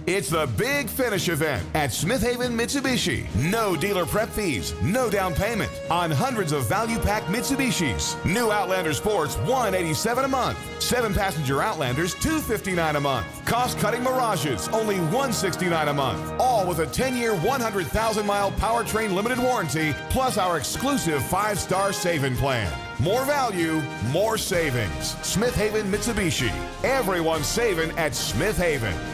It's the Big Finish event at Smith Haven Mitsubishi. No dealer prep fees, no down payment on hundreds of value-packed Mitsubishis. New Outlander Sports, $187 a month. 7-passenger Outlanders, $259 a month. Cost-cutting Mirages, only $169 a month. All with a 10-year, 100,000-mile powertrain limited warranty, plus our exclusive 5-star saving plan. More value, more savings. Smith Haven Mitsubishi. Everyone's saving at Smith Haven.